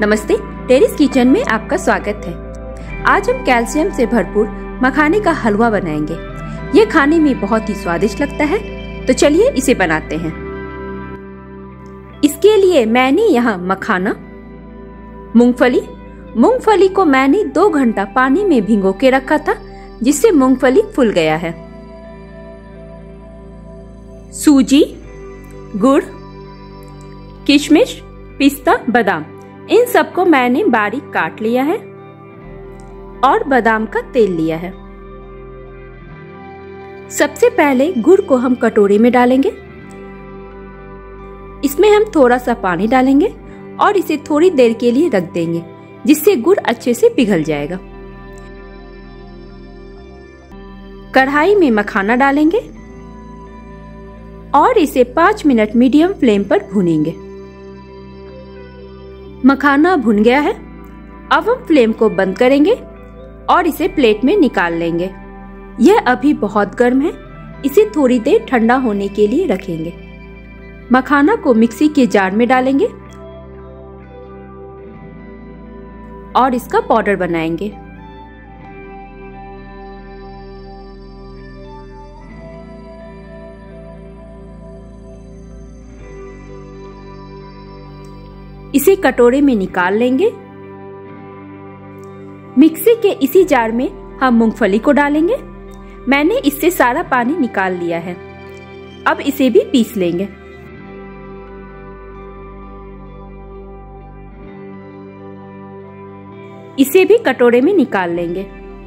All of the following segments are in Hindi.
नमस्ते, टेरिस किचन में आपका स्वागत है। आज हम कैल्शियम से भरपूर मखाने का हलवा बनाएंगे। ये खाने में बहुत ही स्वादिष्ट लगता है, तो चलिए इसे बनाते हैं। इसके लिए मैंने यहाँ मखाना, मूंगफली को मैंने 2 घंटा पानी में भिगो के रखा था, जिससे मूंगफली फूल गया है। सूजी, गुड़, किशमिश, पिस्ता, बादाम, इन सबको मैंने बारीक काट लिया है और बादाम का तेल लिया है। सबसे पहले गुड़ को हम कटोरे में डालेंगे। इसमें हम थोड़ा सा पानी डालेंगे और इसे थोड़ी देर के लिए रख देंगे, जिससे गुड़ अच्छे से पिघल जाएगा। कढ़ाई में मखाना डालेंगे और इसे 5 मिनट मीडियम फ्लेम पर भूनेंगे। मखाना भुन गया है। अब हम फ्लेम को बंद करेंगे और इसे प्लेट में निकाल लेंगे। यह अभी बहुत गर्म है, इसे थोड़ी देर ठंडा होने के लिए रखेंगे। मखाना को मिक्सी के जार में डालेंगे और इसका पाउडर बनाएंगे। इसे कटोरे में निकाल लेंगे। मिक्सी के इसी जार में हम मूंगफली को डालेंगे। मैंने इससे सारा पानी निकाल लिया है। अब इसे भी पीस लेंगे। इसे भी कटोरे में निकाल लेंगे।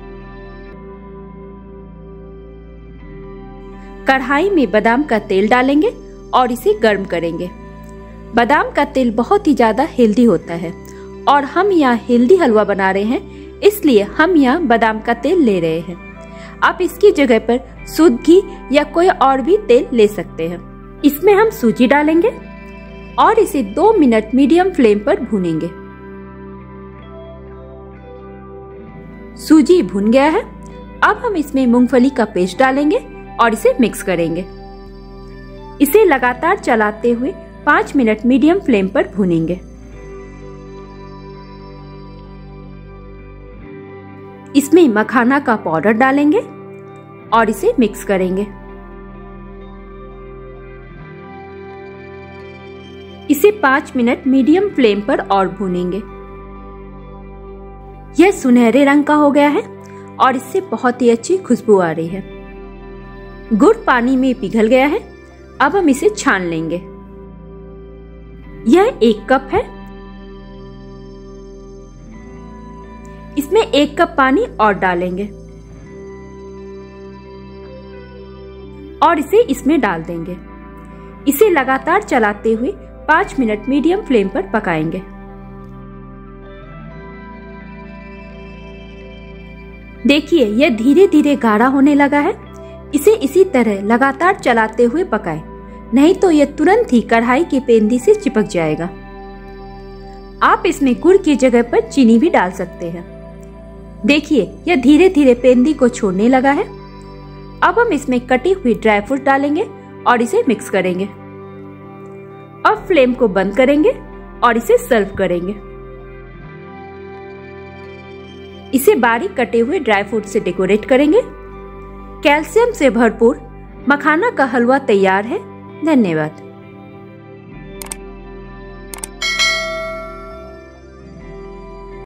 कढ़ाई में बादाम का तेल डालेंगे और इसे गर्म करेंगे। बादाम का तेल बहुत ही ज्यादा हेल्दी होता है और हम यहाँ हेल्दी हलवा बना रहे हैं, इसलिए हम यहाँ बादाम का तेल ले रहे हैं। आप इसकी जगह पर शुद्ध घी या कोई और भी तेल ले सकते हैं। इसमें हम सूजी डालेंगे और इसे 2 मिनट मीडियम फ्लेम पर भूनेंगे। सूजी भुन गया है। अब हम इसमें मूंगफली का पेस्ट डालेंगे और इसे मिक्स करेंगे। इसे लगातार चलाते हुए 5 मिनट मीडियम फ्लेम पर भूनेंगे। इसमें मखाना का पाउडर डालेंगे और इसे मिक्स करेंगे। इसे 5 मिनट मीडियम फ्लेम पर और भूनेंगे। यह सुनहरे रंग का हो गया है और इससे बहुत ही अच्छी खुशबू आ रही है। गुड़ पानी में पिघल गया है। अब हम इसे छान लेंगे। यह 1 कप है। इसमें 1 कप पानी और डालेंगे और इसे इसमें डाल देंगे। इसे लगातार चलाते हुए 5 मिनट मीडियम फ्लेम पर पकाएंगे। देखिए, यह धीरे धीरे गाढ़ा होने लगा है। इसे इसी तरह लगातार चलाते हुए पकाएं, नहीं तो यह तुरंत ही कढ़ाई की पेंदी से चिपक जाएगा। आप इसमें गुड़ की जगह पर चीनी भी डाल सकते हैं। देखिए, यह धीरे धीरे पेंदी को छोड़ने लगा है। अब हम इसमें कटी हुई ड्राई फ्रूट डालेंगे और इसे मिक्स करेंगे। अब फ्लेम को बंद करेंगे और इसे सर्व करेंगे। इसे बारीक कटे हुए ड्राई फ्रूट से डेकोरेट करेंगे। कैल्शियम से भरपूर मखाना का हलवा तैयार है। धन्यवाद।